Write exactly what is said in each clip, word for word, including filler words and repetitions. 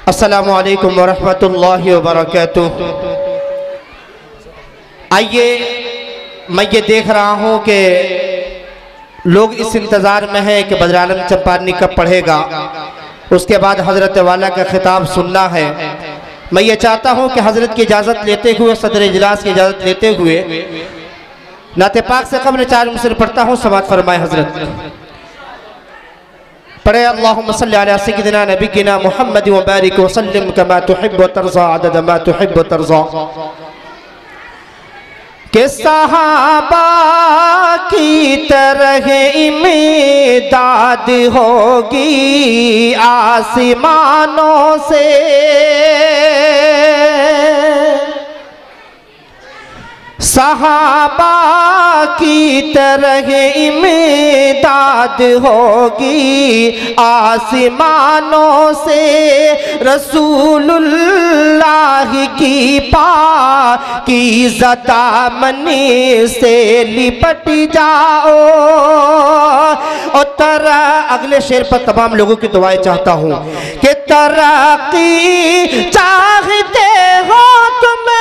अस्सलामु अलैकुम वरहमतुल्लाहि वबरकातुह। आइए, मैं ये देख रहा हूँ कि लोग इस इंतज़ार में हैं कि बदर आलम चंपारनी कब पढ़ेगा, उसके बाद हज़रत वाला का खिताब सुनना है। मैं ये चाहता हूँ कि हज़रत की इजाज़त लेते हुए, सदर इजलास की इजाज़त लेते हुए नाते पाक से कब्ल चार मुसर पढ़ता हूँ। समात फरमाए हज़रत। पढ़े अल्लाहुम्मा सल्ली अला सय्यिदिना नबिय्यिना मुहम्मद व बारिक व सल्लिम कमा तुहिब्बु व तर्ज़ा अदद मा तुहिब्बु व तर्ज़ा। के सहाबा की तरह इमदाद होगी आसमानों से, सहाबा की तरह इमदाद होगी आसमानों से। रसूलुल्लाह की पाकीज़ा दामनी से लिपट जाओ। और तरा अगले शेर पर तमाम लोगों की दुआएं चाहता हूँ कि तरक्की चाहते हो तुम्हें,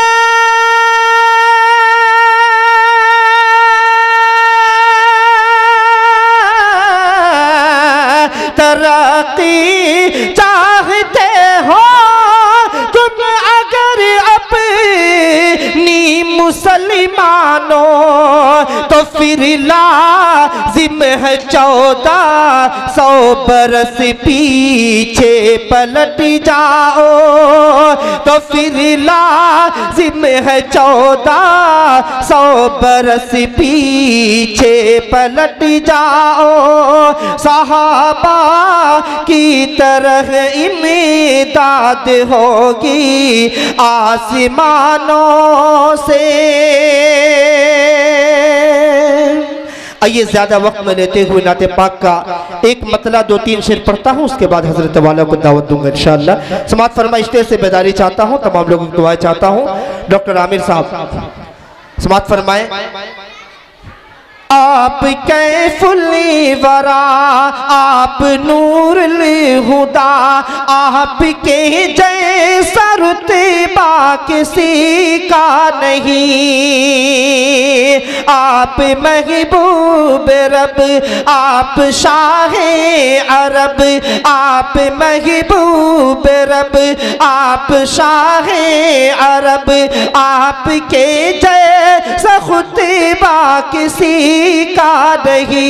तरक्की चाहते हो तुम अगर अपनी मुसलमानों, तो फिर लाजिम है चौदह सौ बरस पीछे पलट जाओ। तो फिर लाजिम है चौदह सौ बरस पीछे पलट जाओ। सहाबा की तरह इमदाद होगी आसमानों से। आइए, ज्यादा वक्त में लेते हुए नाते पाक का एक मतला दो तीन शेर पढ़ता हूँ, उसके बाद हजरत वाला को दावत दूंगा इंशाअल्लाह। समात फरमाइश से बेदारी चाहता हूँ, तमाम लोगों की दुआएं चाहता हूँ। डॉक्टर आमिर साहब समात फरमाए। आप कैफुल वरा, आप नूरुल हुदा, आपके जैसा रुतबा किसी का नहीं। आप महबूब रब, आप शाहे अरब, आप महबूब रब, आप शाहे अरब, आपके जैसा खुतबा किसी का नहीं।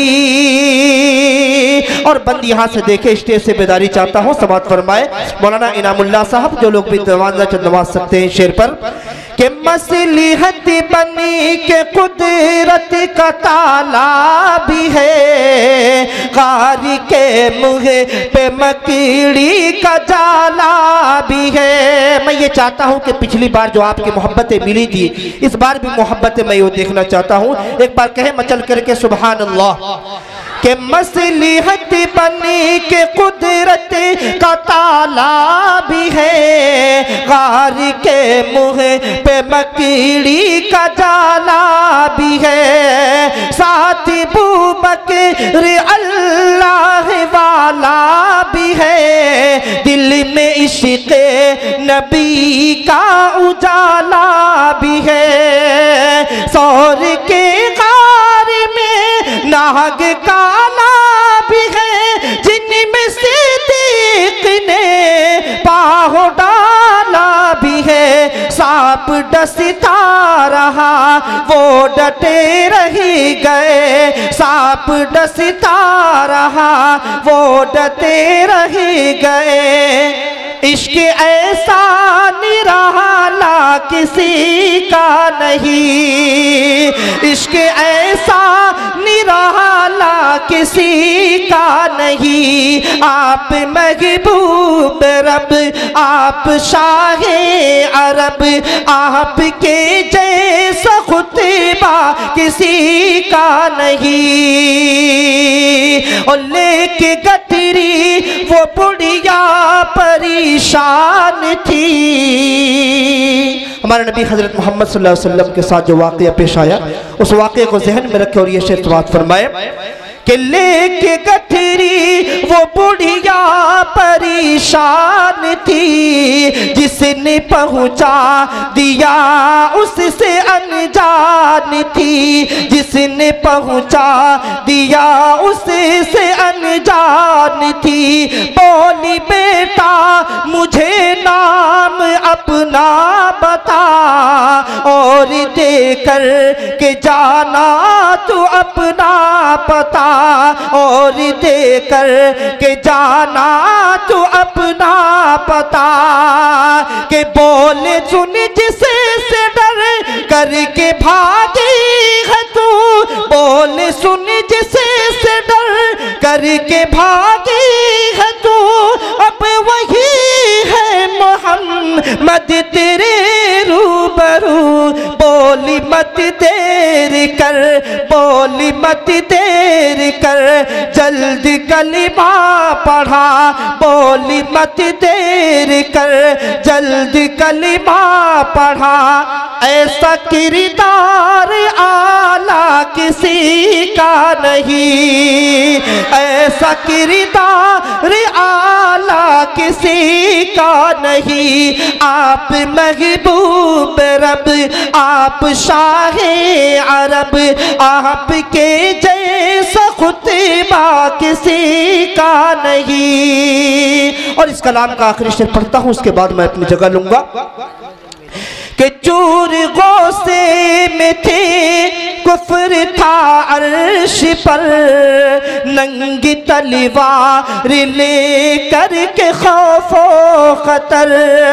और बंद यहाँ से देखे, स्टेज से बेदारी चाहता हूँ। समात फरमाए मौलाना इनामुल्लाह साहब, जो लोग भी नवाज सकते हैं शेर पर, कि मसलिहत बनी के कुदरत का ताला भी है, कारी के मुँह पे मकीड़ी का जाला भी है। मैं ये चाहता हूँ कि पिछली बार जो आपकी मोहब्बतें मिली थी, इस बार भी मोहब्बतें मैं वो देखना चाहता हूँ। एक बार कहे मचल करके सुभान अल्लाह। के मसलिहत बनी के कुदरत का ताला भी है, गार के मुँह पे मकीड़ी का जाला भी है। साथ बू बकर अल्लाह वाला भी है, दिल में इश्क़ नबी का उजाला भी है। सौर के गार में नाग काला भी है, जिनमें सिद्दीक़ ने पाँव डाला भी है। सांप डसता रहा वो डटे रही गए, सांप डसता रहा वो डटे रही गए। इश्क ऐसा निराला किसी का नहीं, इश्क ऐसा निराला किसी का नहीं। आप महबूब रब, आप शाहे अरब, आपके जैसा खुतबा किसी का नहीं। और लेके गठरी वो बुढ़िया परेशान थी। हमारे नबी हजरत मोहम्मद सल्लल्लाहु अलैहि वसल्लम के साथ जो वाक़या पेश आया, उस वाक़े को जहन में रखे और ये शेर बात फरमाए कि लेके गठरी वो बुढ़िया परेशान थी, जिसने पहुंचा दिया उससे अनजान थी, जिसने पहुंचा दिया उससे अनजान थी। बोली बेटा मुझे नाम अपना बता, और देकर के जाना तू अपना पता, और देकर के जाना तू अपना पता। के बोले सुन जिसे से डर करके भागी है तू, बोले सुन जिसे से डर करके भागी है तू, अब वही है मोहम्मद तेरे रूबरू। बोली मत देर कर, बोली मत देर कर, जल्द कलिमा पढ़ा, बोली मत देर कर, जल्द कलिमा पढ़ा। ऐसा किरदार आला किसी का नहीं, ऐसा किरदार आला किसी का नहीं। आप महबूब रब, आप शाहे अरब, आपके जैसा खुतबा किसी का नहीं। और इस कलाम का आखिरी शेर पढ़ता हूँ, उसके बाद मैं अपनी जगह लूंगा। कि चूर गोसे में थे कुफ्र था अर्श पर, नंगी तलवार ले कर के खौफो खतर।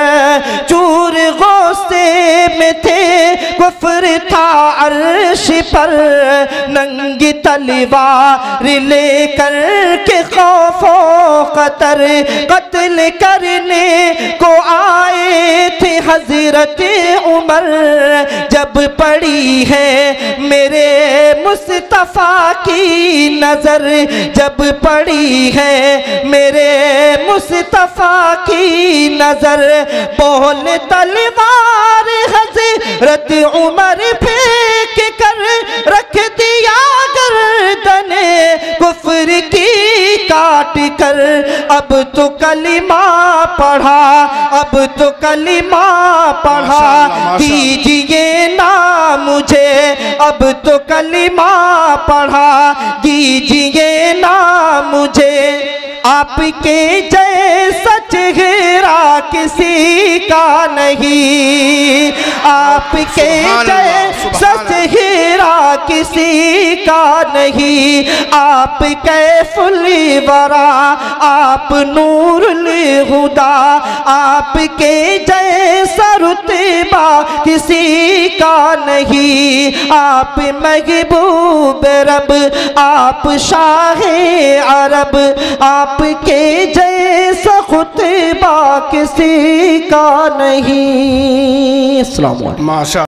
चूर गोसे में थे कुफ्र था अर्श पर, नंगी तलवार ले कर के खौफो खतर। कत्ल करने को आए थे हजरत उमर, जब पड़ी है मेरे मुस्तफा की नजर, जब पड़ी है मेरे मुस्तफा की नजर। बोल तलवार हजरत उमर फेंक कर रख दिया गर्दने कुफ्र की काट कर। अब तो कलिमा पढ़ा, अब तो कलिमा पढ़ा, दीजिए ना मुझे अब तो कलिमा पढ़ा, दीजिए ना मुझे। आपके जैसा चेहरा किसी का नहीं, आपके जैसा चेहरा किसी का नहीं। आप कैफुल वरा, आप नूरुल हुदा, आपके जैसा रुतबा किसी का नहीं। आप महबूब रब, आप शाहे अरब, आपके जैसा खुतबा किसी का नहीं। अस्सलाम वालेकुम।